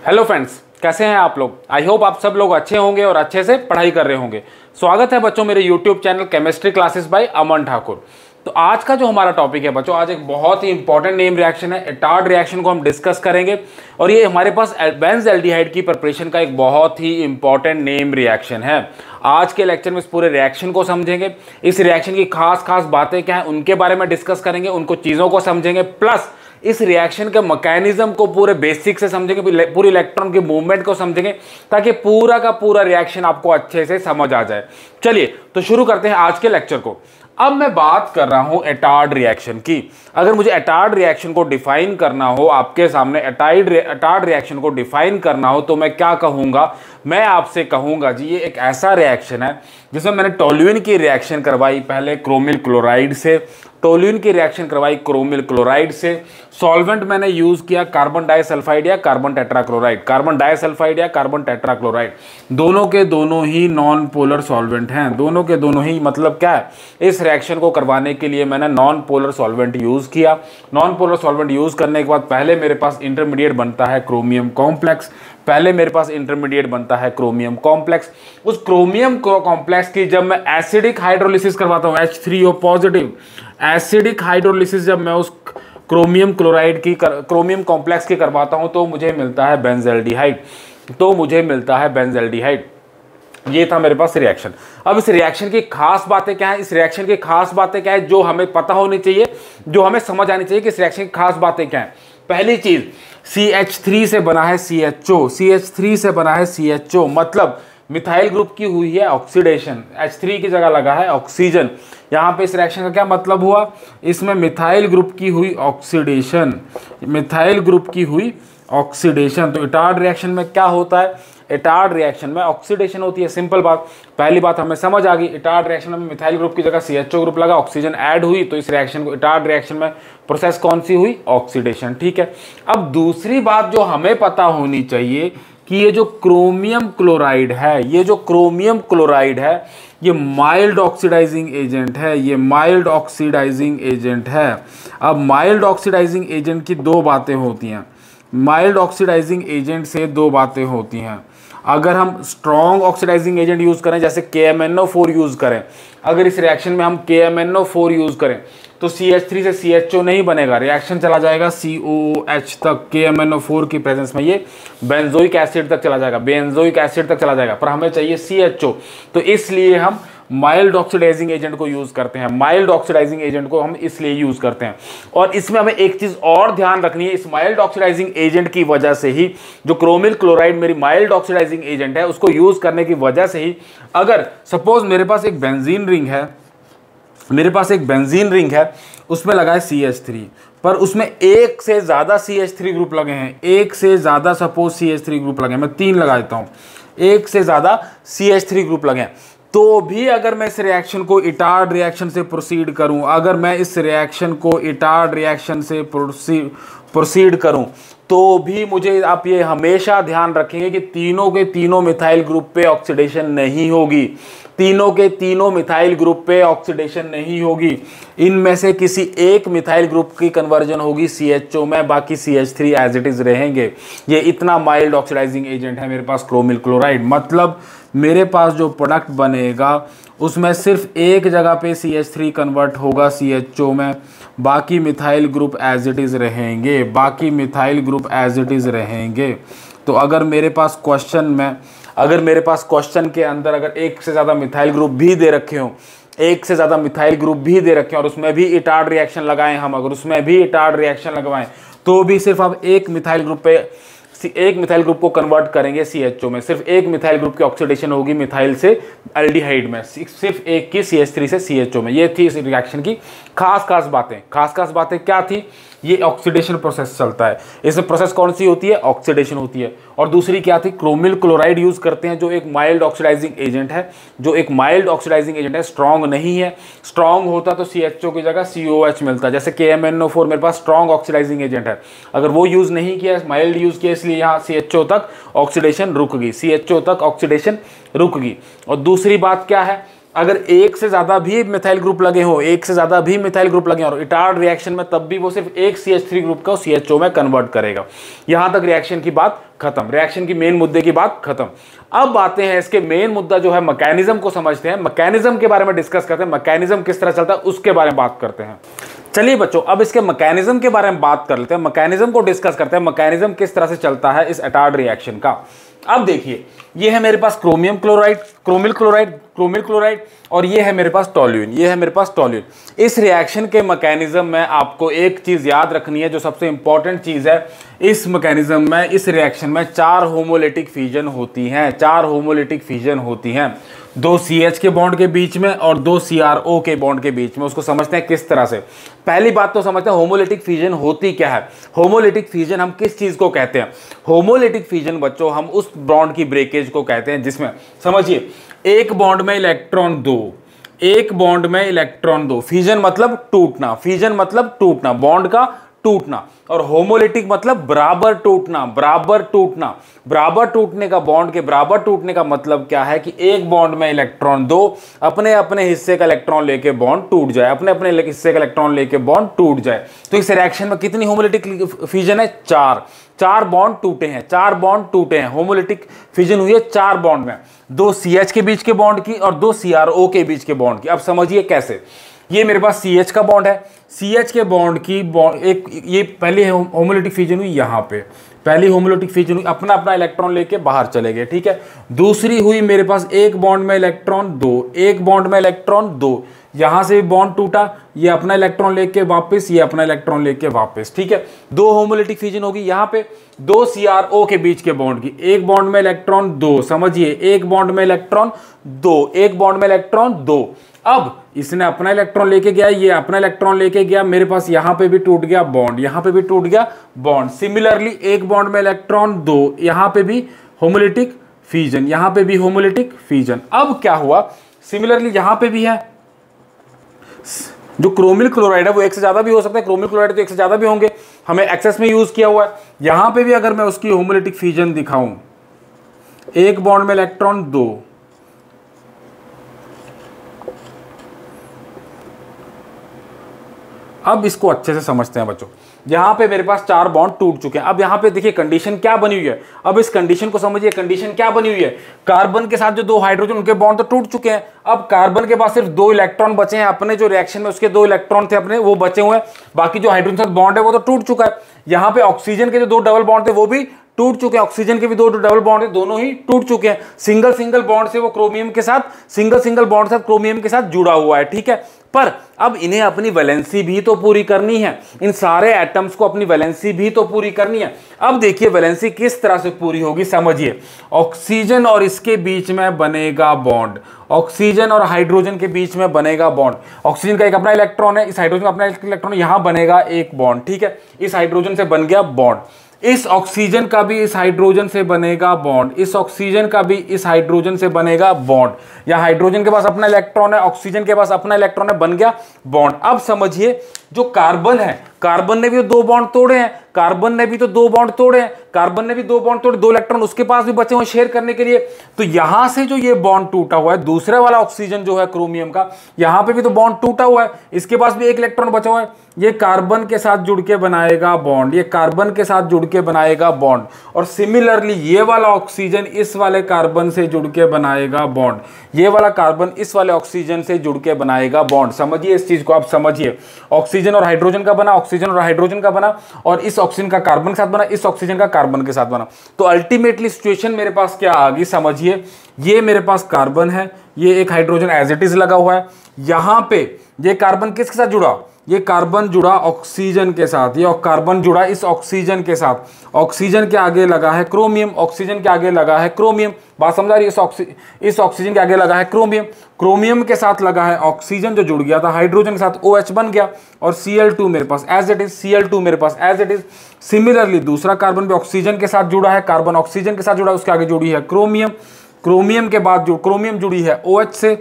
Hello friends, कैसे हैं आप लोग। आई होप आप सब लोग अच्छे होंगे और अच्छे से पढ़ाई कर रहे होंगे। स्वागत है बच्चों मेरे YouTube channel chemistry classes by Aman Thakur. तो आज का जो हमारा टॉपिक है बच्चों, आज एक बहुत ही इंपॉर्टेंट नेम रिएक्शन है। एटार्ड रिएक्शन को हम डिस्कस करेंगे और ये हमारे पास बेंज़ल्डिहाइड की प्रिपरेशन का एक बहुत ही इंपॉर्टेंट नेम रिएक्शन है। आज के लेक्चर में इस पूरे रिएक्शन को समझेंगे, इस रिएक्शन की खास बातें क्या हैं उनके बारे में डिस्कस करेंगे, उनको चीज़ों को समझेंगे, प्लस इस रिएक्शन के मैकेनिज्म को पूरे बेसिक से समझेंगे, पूरी इलेक्ट्रॉन के मूवमेंट को समझेंगे, ताकि पूरा का पूरा रिएक्शन आपको अच्छे से समझ आ जाए। चलिए तो शुरू करते हैं आज के लेक्चर को। अब मैं बात कर रहा हूं एटार्ड रिएक्शन की। अगर मुझे एटार्ड रिएक्शन को डिफाइन करना हो आपके सामने, एटार्ड रिएक्शन को डिफाइन करना हो तो मैं क्या कहूंगा, मैं आपसे कहूंगा जी ये एक ऐसा रिएक्शन है जिसमें मैंने टोल्यूइन की रिएक्शन करवाई पहले क्रोमिल क्लोराइड से, टोल्यूइन की रिएक्शन करवाई क्रोमिल क्लोराइड से, सॉल्वेंट मैंने यूज किया कार्बन डाइसल्फाइड या कार्बन टेट्राक्लोराइड, कार्बन डाइसल्फाइड या कार्बन टेट्राक्लोराइड, दोनों के दोनों ही नॉन पोलर सॉल्वेंट हैं, दोनों के दोनों ही मतलब क्या है, इस रिएक्शन को करवाने के लिए मैंने नॉन पोलर सॉल्वेंट यूज किया। नॉन पोलर सॉल्वेंट यूज करने के बाद पहले मेरे पास इंटरमीडिएट बनता है क्रोमियम कॉम्प्लेक्स, पहले मेरे पास इंटरमीडिएट बनता है क्रोमियम कॉम्प्लेक्स। उस क्रोमियम कॉम्प्लेक्स की जब मैं एसिडिक हाइड्रोलिसिस करवाता हूँ, H3O पॉजिटिव एसिडिक हाइड्रोलिसिस जब मैं उस क्रोमियम क्लोराइड की क्रोमियम कॉम्प्लेक्स की करवाता हूँ तो मुझे मिलता है बेंज़ल्डिहाइड, ये था मेरे पास रिएक्शन। अब इस रिएक्शन की खास बातें क्या है, इस रिएक्शन की खास बातें क्या है जो हमें पता होनी चाहिए, जो हमें समझ आनी चाहिए कि इस रिएक्शन की खास बातें क्या है। पहली चीज, CH3 से बना है CHO, CH3 से बना है CHO, मतलब मिथाइल ग्रुप की हुई है ऑक्सीडेशन, H3 की जगह लगा है ऑक्सीजन। यहाँ पे इस रिएक्शन का क्या मतलब हुआ, इसमें मिथाइल ग्रुप की हुई ऑक्सीडेशन, मिथाइल ग्रुप की हुई ऑक्सीडेशन। तो एटार्ड रिएक्शन में क्या होता है, एटार्ड रिएक्शन में ऑक्सीडेशन होती है। सिंपल बात, पहली बात हमें समझ आ गई। एटार्ड रिएक्शन में मिथाइल ग्रुप की जगह CHO ग्रुप लगा, ऑक्सीजन ऐड हुई, तो इस रिएक्शन को एटार्ड रिएक्शन में प्रोसेस कौन सी हुई, ऑक्सीडेशन। ठीक है। अब दूसरी बात जो हमें पता होनी चाहिए कि ये जो क्रोमियम क्लोराइड है, ये जो क्रोमियम क्लोराइड है ये माइल्ड ऑक्सीडाइजिंग एजेंट है, ये माइल्ड ऑक्सीडाइजिंग एजेंट है। अब माइल्ड ऑक्सीडाइजिंग एजेंट की दो बातें होती हैं, माइल्ड ऑक्सीडाइजिंग एजेंट से दो बातें होती हैं। अगर हम स्ट्रॉन्ग ऑक्सीडाइजिंग एजेंट यूज़ करें जैसे KMnO4 यूज़ करें, अगर इस रिएक्शन में हम KMnO4 यूज़ करें तो CH3 से CHO नहीं बनेगा, रिएक्शन चला जाएगा COOH तक, KMnO4 की प्रेजेंस में ये बेंजोइक एसिड तक चला जाएगा, बेंजोइक एसिड तक चला जाएगा, पर हमें चाहिए CHO। तो इसलिए हम माइल्ड ऑक्सीडाइजिंग एजेंट को यूज़ करते हैं, माइल्ड ऑक्सीडाइजिंग एजेंट को हम इसलिए यूज़ करते हैं। और इसमें हमें एक चीज़ और ध्यान रखनी है, इस माइल्ड ऑक्सीडाइजिंग एजेंट की वजह से ही, जो क्रोमिल क्लोराइड मेरी माइल्ड ऑक्सीडाइजिंग एजेंट है उसको यूज़ करने की वजह से ही, अगर सपोज मेरे पास एक बेंजीन रिंग है, मेरे पास एक बेंजीन रिंग है, उसमें लगा है CH3, पर उसमें एक से ज़्यादा CH3 ग्रुप लगे हैं, एक से ज़्यादा सपोज CH3 ग्रुप लगे हैं, मैं 3 लगा देता हूँ, एक से ज़्यादा CH3 ग्रुप लगे हैं, तो भी अगर मैं इस रिएक्शन को एटार्ड रिएक्शन से प्रोसीड करूं, अगर मैं इस रिएक्शन को एटार्ड रिएक्शन से प्रोसीड करूं तो भी मुझे आप ये हमेशा ध्यान रखेंगे कि तीनों के तीनों मिथाइल ग्रुप पे ऑक्सीडेशन नहीं होगी, तीनों के तीनों मिथाइल ग्रुप पे ऑक्सीडेशन नहीं होगी। इनमें से किसी एक मिथाइल ग्रुप की कन्वर्जन होगी CHO में, बाकी CH3 एज इट इज रहेंगे। ये इतना माइल्ड ऑक्सीडाइजिंग एजेंट है मेरे पास क्रोमिल क्लोराइड। मतलब मेरे पास जो प्रोडक्ट बनेगा उसमें सिर्फ एक जगह पे CH3 कन्वर्ट होगा CHO में, बाकी methyl group as it is रहेंगे, बाकी methyl group as it is रहेंगे। तो अगर मेरे पास क्वेश्चन में, अगर मेरे पास क्वेश्चन के अंदर अगर एक से ज़्यादा मिथाइल ग्रुप भी दे रखे हों, एक से ज़्यादा मिथाइल ग्रुप भी दे रखे हैं और उसमें भी एटार्ड रिएक्शन लगाएं हम, अगर उसमें भी एटार्ड रिएक्शन लगवाएं तो भी सिर्फ आप एक मिथाइल ग्रुप पे, एक मिथाइल ग्रुप को कन्वर्ट करेंगे CHO में, सिर्फ एक मिथाइल ग्रुप की ऑक्सीडेशन होगी मिथाइल से एल्डिहाइड में, सिर्फ एक की CH3 से CHO में। ये थी इस रिएक्शन की खास बातें। खास बातें क्या थी, ये ऑक्सीडेशन प्रोसेस चलता है, इसमें प्रोसेस कौन सी होती है, ऑक्सीडेशन होती है। और दूसरी क्या थी, क्रोमिल क्लोराइड यूज करते हैं जो एक माइल्ड ऑक्सीडाइजिंग एजेंट है, जो एक माइल्ड ऑक्सीडाइजिंग एजेंट है, स्ट्रॉन्ग नहीं है। स्ट्रॉन्ग होता तो CHO की जगह COH मिलता, जैसे KMnO4 मेरे पास स्ट्रॉन्ग ऑक्सीडाइजिंग एजेंट है, अगर वो यूज नहीं किया, माइल्ड यूज किया, इसलिए यहाँ CHO तक ऑक्सीडेशन रुक गई, CHO तक ऑक्सीडेशन रुक गई। और दूसरी बात क्या है, अगर एक से ज्यादा भी मिथाइल ग्रुप लगे हो, एक से ज्यादा भी मिथाइल ग्रुप लगे हो इटार्ड रिएक्शन में, तब भी वो सिर्फ एक CH3 ग्रुप को CHO में कन्वर्ट करेगा। यहां तक रिएक्शन की बात खत्म, रिएक्शन की मेन मुद्दे की बात खत्म। अब आते हैं इसके मेन मुद्दा जो है मैकेनिज्म को समझते हैं, मैकेनिज्म के बारे में डिस्कस करते हैं, मैकेनिज्म किस तरह चलता है उसके बारे में बात करते हैं। चलिए बच्चों, अब इसके मैकेनिज्म के बारे में बात कर लेते हैं, मैकेनिज्म को डिस्कस करते हैं, मैकेनिज्म किस तरह से चलता है इस इटार्ड रिएक्शन का। अब देखिए, ये है मेरे पास क्रोमियम क्लोराइड, क्रोमिल क्लोराइड, और ये है मेरे पास टोल्यूइन, ये है मेरे पास टोल्यूइन। इस रिएक्शन के मैकेनिज्म में आपको एक चीज याद रखनी है जो सबसे इंपॉर्टेंट चीज है, इस मैकेनिज्म में, इस रिएक्शन में 4 होमोलिटिक फ्यूजन होती हैं, 4 होमोलिटिक फ्यूजन होती हैं, 2 CH के बॉन्ड के बीच में और 2 CRO के बॉन्ड के बीच में। उसको समझते हैं किस तरह से। पहली बात तो समझते हैं होमोलिटिक फ्यूजन होती क्या है। होमोलिटिक फ्यूजन हम किस चीज को कहते हैं? होमोलिटिक फ्यूजन बच्चों हम उस बॉन्ड की ब्रेकेज को कहते हैं जिसमें, समझिए, एक बॉन्ड में इलेक्ट्रॉन 2, एक बॉन्ड में इलेक्ट्रॉन 2, फ्यूजन मतलब टूटना, फ्यूजन मतलब टूटना, बॉन्ड का टूटना, और होमोलिटिक मतलब बराबर टूटना, बराबर टूटना। बराबर टूटने का, बॉन्ड के बराबर टूटने का मतलब क्या है कि एक बॉन्ड में इलेक्ट्रॉन 2 अपने अपने हिस्से का इलेक्ट्रॉन लेके बॉन्ड टूट जाए, अपने अपने हिस्से का इलेक्ट्रॉन लेके बॉन्ड टूट जाए। तो इस रिएक्शन में कितनी होमोलिटिक फ्यूजन है? 4 बॉन्ड टूटे हैं, 4 बॉन्ड टूटे हैं, होमोलिटिक फ्यूजन हुई है 4 बॉन्ड में, 2 CH के बीच के बॉन्ड की और 2 CRO के बीच के बॉन्ड की। अब समझिए कैसे। ये मेरे पास CH का बॉन्ड है, CH के बॉन्ड की एक, ये पहली होमोलिटिक फ्यूजन हुई यहाँ पे, पहली होमोलिटिक फ्यूजन हुई, अपना अपना इलेक्ट्रॉन लेके बाहर चले गए, ठीक है। दूसरी हुई मेरे पास एक बॉन्ड में इलेक्ट्रॉन 2, एक बॉन्ड में इलेक्ट्रॉन 2, यहां से भी बॉन्ड टूटा, ये अपना इलेक्ट्रॉन लेके वापस, ये अपना इलेक्ट्रॉन लेके वापस, ठीक है। 2 होमोलिटिक फ्यूजन होगी यहाँ पे, 2 CRO के बीच के बॉन्ड की, एक बॉन्ड में इलेक्ट्रॉन 2, समझिए, एक बॉन्ड में इलेक्ट्रॉन 2, एक बॉन्ड में इलेक्ट्रॉन 2। अब इसने अपना इलेक्ट्रॉन लेके गया, ये अपना इलेक्ट्रॉन लेके गया, मेरे पास यहां पे भी टूट गया बॉन्ड, यहां पे भी टूट गया बॉन्ड। सिमिलरली एक बॉन्ड में इलेक्ट्रॉन 2, यहां पे भी होमोलिटिक फ्यूजन, यहां पे भी होमोलिटिक फ्यूजन। अब क्या हुआ, सिमिलरली यहां पे भी है, जो क्रोमिल क्लोराइड है वो एक से ज्यादा भी हो सकता है, क्रोमिल क्लोराइड तो एक से ज्यादा भी होंगे, हमें एक्सेस में यूज किया हुआ है। यहां पे भी अगर मैं उसकी होमोलिटिक फ्यूजन दिखाऊं, एक बॉन्ड में इलेक्ट्रॉन 2, अब इसको अच्छे से समझते हैं बच्चों। यहां पे मेरे पास 4 बॉन्ड टूट चुके हैं। अब यहां पे देखिए कंडीशन क्या बनी हुई है, अब इस कंडीशन को समझिए, कंडीशन क्या बनी हुई है। कार्बन के साथ जो 2 हाइड्रोजन, उनके बॉन्ड तो टूट चुके हैं, अब कार्बन के पास सिर्फ 2 इलेक्ट्रॉन बचे हैं, अपने जो रिएक्शन में उसके 2 इलेक्ट्रॉन थे अपने, वो बचे हुए हैं, बाकी जो हाइड्रोजन के साथ बॉन्ड है वो तो टूट चुका है। यहां पे ऑक्सीजन के जो 2 डबल बॉन्ड थे वो भी टूट चुके हैं, ऑक्सीजन के भी 2 डबल बॉन्ड है, दोनों ही टूट चुके हैं। सिंगल सिंगल बॉन्ड से वो क्रोमियम के साथ, सिंगल सिंगल बॉन्ड से क्रोमियम के साथ जुड़ा हुआ है, ठीक है। पर अब इन्हें अपनी वैलेंसी भी तो पूरी करनी है, इन सारे एटम्स को अपनी वैलेंसी भी तो पूरी करनी है। अब देखिए वैलेंसी किस तरह से पूरी होगी, समझिए। ऑक्सीजन और इसके बीच में बनेगा बॉन्ड, ऑक्सीजन और हाइड्रोजन के बीच में बनेगा बॉन्ड। ऑक्सीजन का एक अपना इलेक्ट्रॉन है, इस हाइड्रोजन का अपना इलेक्ट्रॉन, यहां बनेगा एक बॉन्ड, ठीक है। इस हाइड्रोजन से बन गया बॉन्ड, इस ऑक्सीजन का भी इस हाइड्रोजन से बनेगा बॉन्ड, इस ऑक्सीजन का भी इस हाइड्रोजन से बनेगा बॉन्ड। या हाइड्रोजन के पास अपना इलेक्ट्रॉन है, ऑक्सीजन के पास अपना इलेक्ट्रॉन है, बन गया बॉन्ड। अब समझिए, जो कार्बन है, कार्बन ने भी 2 बॉन्ड तोड़े हैं, कार्बन ने भी तो 2 बॉन्ड तोड़े हैं, कार्बन ने भी 2 बॉन्ड तोड़े, 2 इलेक्ट्रॉन उसके पास भी बचे हुए शेयर करने के लिए। तो यहां से जो ये बॉन्ड टूटा हुआ है, दूसरे वाला ऑक्सीजन जो है क्रोमियम का, यहां पे भी तो बॉन्ड टूटा हुआ है, इसके पास भी 1 इलेक्ट्रॉन बचा हुआ है, ये कार्बन के साथ जुड़ के बनाएगा बॉन्ड, ये कार्बन के साथ जुड़ के बनाएगा बॉन्ड। और सिमिलरली ये वाला ऑक्सीजन इस वाले कार्बन से जुड़ के बनाएगा बॉन्ड, ये वाला कार्बन इस वाले ऑक्सीजन से जुड़ के बनाएगा बॉन्ड। समझिए इस चीज को, आप समझिए। ऑक्सीजन और हाइड्रोजन का बना, ऑक्सीजन और हाइड्रोजन का बना, और इस ऑक्सीजन का कार्बन के साथ बना, इस ऑक्सीजन का कार्बन के साथ बना। तो अल्टीमेटली सिचुएशन मेरे पास क्या आ गई, समझिए। ये मेरे पास कार्बन है, ये एक हाइड्रोजन एज इट इज लगा हुआ है, यहां पे ये कार्बन किसके साथ जुड़ा, ये कार्बन जुड़ा ऑक्सीजन के साथ, ये कार्बन जुड़ा इस ऑक्सीजन के साथ, ऑक्सीजन के आगे लगा है क्रोमियम, ऑक्सीजन के आगे लगा है क्रोमियम, बात समझ आ रही है। इस ऑक्सीजन के आगे लगा है क्रोमियम, क्रोमियम के साथ लगा है ऑक्सीजन जो जुड़ गया था हाइड्रोजन के साथ, OH बन गया, और Cl2 मेरे पास एज इट इज, Cl2 मेरे पास एज इट इज। सिमिलरली दूसरा कार्बन भी ऑक्सीजन के साथ जुड़ा है, कार्बन ऑक्सीजन के साथ जुड़ा है, उसके आगे जुड़ी है क्रोमियम, क्रोमियम के बाद जो क्रोमियम जुड़ी है OH से,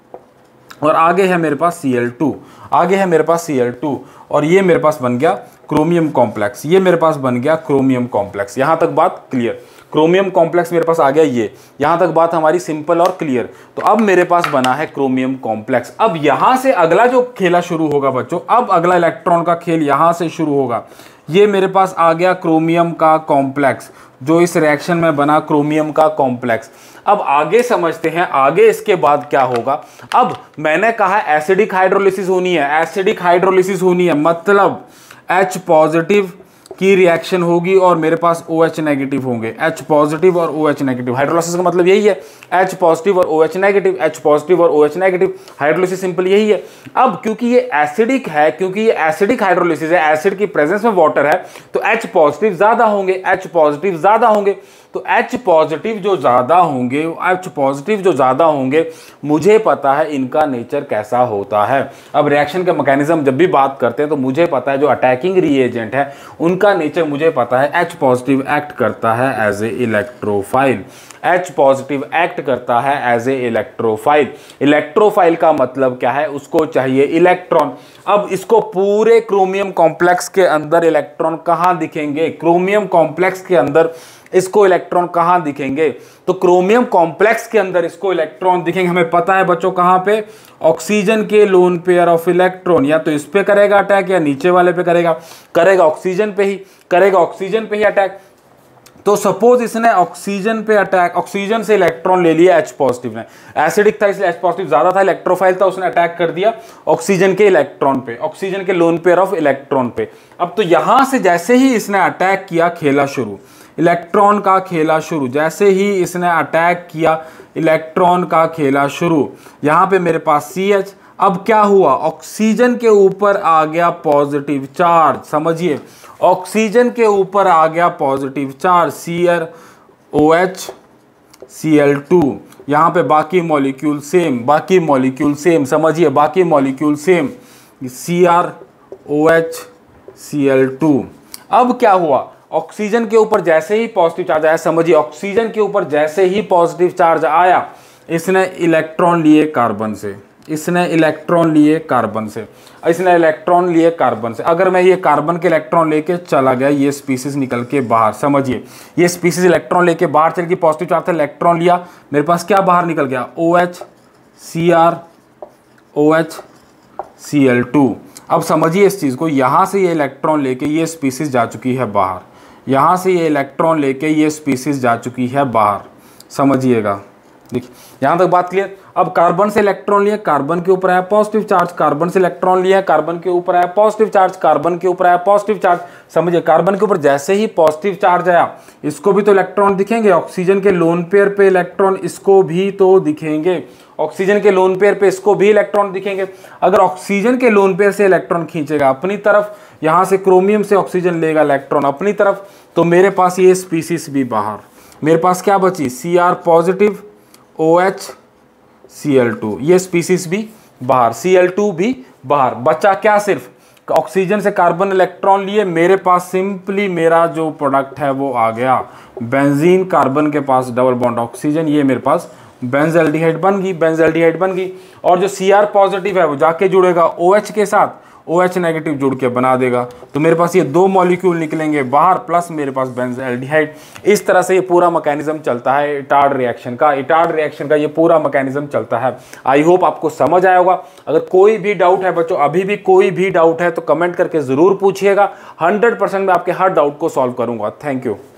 और आगे है मेरे पास Cl2, आगे है मेरे पास Cl2, और ये मेरे पास बन गया क्रोमियम कॉम्प्लेक्स, ये मेरे पास बन गया क्रोमियम कॉम्प्लेक्स। यहां तक बात क्लियर। क्रोमियम कॉम्प्लेक्स मेरे पास आ गया ये, यहां तक बात हमारी सिंपल और क्लियर। तो अब मेरे पास बना है क्रोमियम कॉम्प्लेक्स। अब यहां से अगला जो खेला शुरू होगा बच्चों, अब अगला इलेक्ट्रॉन का खेल यहां से शुरू होगा। ये मेरे पास आ गया क्रोमियम का कॉम्प्लेक्स, जो इस रिएक्शन में बना क्रोमियम का कॉम्प्लेक्स। अब आगे समझते हैं, आगे इसके बाद क्या होगा। अब मैंने कहा एसिडिक हाइड्रोलिसिस होनी है, एसिडिक हाइड्रोलिसिस होनी है, मतलब H पॉजिटिव की रिएक्शन होगी और मेरे पास OH नेगेटिव होंगे, H पॉजिटिव और OH नेगेटिव। हाइड्रोलिसिस का मतलब यही है, H पॉजिटिव और OH नेगेटिव, H पॉजिटिव और OH नेगेटिव। हाइड्रोलिसिस सिंपल यही है। अब क्योंकि ये एसिडिक है, क्योंकि ये एसिडिक हाइड्रोलिसिस है, एसिड की प्रेजेंस में वाटर है, तो H पॉजिटिव ज्यादा होंगे, H पॉजिटिव ज्यादा होंगे। तो H पॉजिटिव जो ज्यादा होंगे, H पॉजिटिव जो ज्यादा होंगे, मुझे पता है इनका नेचर कैसा होता है। अब रिएक्शन का मैकेनिज्म जब भी बात करते हैं तो मुझे पता है जो अटैकिंग रिएजेंट है उनका नेचर मुझे पता है। H पॉजिटिव एक्ट करता है as a electrophile, H positive act करता है एज ए इलेक्ट्रोफाइल। इलेक्ट्रोफाइल का मतलब क्या है, उसको चाहिए इलेक्ट्रॉन। अब इसको पूरे क्रोमियम कॉम्प्लेक्स के अंदर इलेक्ट्रॉन कहाँ दिखेंगे, क्रोमियम कॉम्प्लेक्स के अंदर इसको इलेक्ट्रॉन कहाँ दिखेंगे, तो क्रोमियम कॉम्प्लेक्स के अंदर इसको इलेक्ट्रॉन दिखेंगे। हमें पता है बच्चों कहाँ पे, ऑक्सीजन के लोन पेयर ऑफ इलेक्ट्रॉन, या तो इस पे करेगा अटैक या नीचे वाले पे करेगा, करेगा ऑक्सीजन पे ही, करेगा ऑक्सीजन पे ही अटैक। तो सपोज इसने ऑक्सीजन पे अटैक, ऑक्सीजन से इलेक्ट्रॉन ले लिया H पॉजिटिव ने, एसिडिक था इसलिए H पॉजिटिव ज्यादा था, इलेक्ट्रोफाइल था, उसने अटैक कर दिया ऑक्सीजन के इलेक्ट्रॉन पे, ऑक्सीजन के लोन पेयर ऑफ इलेक्ट्रॉन पे। अब तो यहां से जैसे ही इसने अटैक किया, खेला शुरू, इलेक्ट्रॉन का खेला शुरू, जैसे ही इसने अटैक किया इलेक्ट्रॉन का खेला शुरू। यहां पे मेरे पास CH, अब क्या हुआ, ऑक्सीजन के ऊपर आ गया पॉजिटिव चार्ज, समझिए ऑक्सीजन के ऊपर आ गया पॉजिटिव चार्ज, CrOH Cl2। यहां पे बाकी मॉलिक्यूल सेम, बाकी मॉलिक्यूल सेम, समझिए बाकी मॉलिक्यूल सेम, CrOH Cl2। अब क्या हुआ, ऑक्सीजन के ऊपर जैसे ही पॉजिटिव चार्ज आया, समझिए ऑक्सीजन के ऊपर जैसे ही पॉजिटिव चार्ज आया, इसने इलेक्ट्रॉन लिए कार्बन से, इसने इलेक्ट्रॉन लिए कार्बन से, इसने इलेक्ट्रॉन लिए कार्बन से। अगर मैं ये कार्बन के इलेक्ट्रॉन लेके चला गया, ये स्पीसीज निकल के बाहर, समझिए ये स्पीसीज इलेक्ट्रॉन लेके बाहर चल गई, पॉजिटिव चार्ज था, इलेक्ट्रॉन लिया, मेरे पास क्या बाहर निकल गया, OH CrOH Cl2। अब समझिए इस चीज को, यहां से ये इलेक्ट्रॉन लेके ये स्पीसीज जा चुकी है बाहर, यहां से ये इलेक्ट्रॉन लेके ये स्पीसीज जा चुकी है बाहर, समझिएगा। देखिए यहां तक बात क्लियर। अब कार्बन से इलेक्ट्रॉन लिया, कार्बन के ऊपर आया पॉजिटिव चार्ज, कार्बन से इलेक्ट्रॉन लिया, कार्बन के ऊपर आया पॉजिटिव चार्ज, कार्बन के ऊपर आया पॉजिटिव चार्ज। समझिए कार्बन के ऊपर जैसे ही पॉजिटिव चार्ज आया, इसको भी तो इलेक्ट्रॉन दिखेंगे, ऑक्सीजन के लोन पेयर पे इलेक्ट्रॉन इसको भी तो दिखेंगे, ऑक्सीजन के लोन पेयर पे इसको भी इलेक्ट्रॉन दिखेंगे। अगर ऑक्सीजन के लोन पेयर से इलेक्ट्रॉन खींचेगा अपनी तरफ, यहां से क्रोमियम से ऑक्सीजन लेगा इलेक्ट्रॉन अपनी तरफ, तो मेरे पास ये स्पीसीज भी बाहर। मेरे पास क्या बची, Cr पॉजिटिव OH Cl2, ये स्पीसीज भी बाहर, Cl2 भी बाहर। बचा क्या, सिर्फ ऑक्सीजन से कार्बन इलेक्ट्रॉन लिए, मेरे पास सिंपली मेरा जो प्रोडक्ट है वो आ गया बेंजीन, कार्बन के पास डबल बॉन्ड ऑक्सीजन, ये मेरे पास बेंजल्डिहाइड बन गई, बेंजल्डिहाइड बन गई। और जो Cr पॉजिटिव है वो जाके जुड़ेगा OH के साथ, OH नेगेटिव जुड़ के बना देगा, तो मेरे पास ये दो मॉलिक्यूल निकलेंगे बाहर, प्लस मेरे पास बेंजल्डिहाइड। इस तरह से ये पूरा मैकेनिज्म चलता है इटार्ड रिएक्शन का, इटार्ड रिएक्शन का ये पूरा मैकेनिज्म चलता है। आई होप आपको समझ आया होगा। अगर कोई भी डाउट है बच्चों, अभी भी कोई भी डाउट है तो कमेंट करके ज़रूर पूछिएगा, 100% मैं आपके हर डाउट को सॉल्व करूँगा। Thank you.